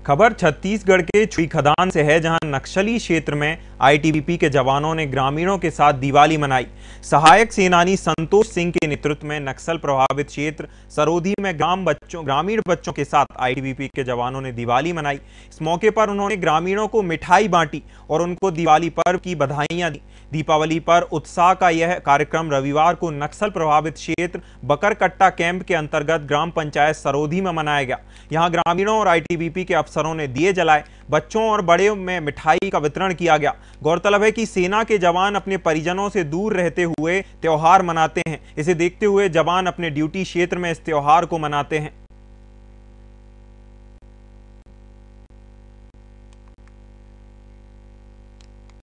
खबर छत्तीसगढ़ के छुई खदान से है, जहां नक्सली क्षेत्र में आईटीबीपी के जवानों ने ग्रामीणों के साथ दिवाली मनाई। सहायक सेनानी संतोष सिंह के नेतृत्व में नक्सल प्रभावित क्षेत्र सरोधी में ग्रामीण बच्चों के साथ आईटीबीपी के जवानों ने दिवाली मनाई। इस मौके पर उन्होंने ग्रामीणों को मिठाई बांटी और उनको दिवाली पर्व की बधाइयां दी। दीपावली पर उत्साह का यह कार्यक्रम रविवार को नक्सल प्रभावित क्षेत्र बकरकट्टा कैंप के अंतर्गत ग्राम पंचायत सरोधी में मनाया गया। यहां ग्रामीणों और आईटीबीपी के अफसरों ने दिए जलाए, बच्चों और बड़े में मिठाई का वितरण किया गया। गौरतलब है कि सेना के जवान अपने परिजनों से दूर रहते हुए त्योहार मनाते हैं। इसे देखते हुए जवान अपने ड्यूटी क्षेत्र में इस त्योहार को मनाते हैं।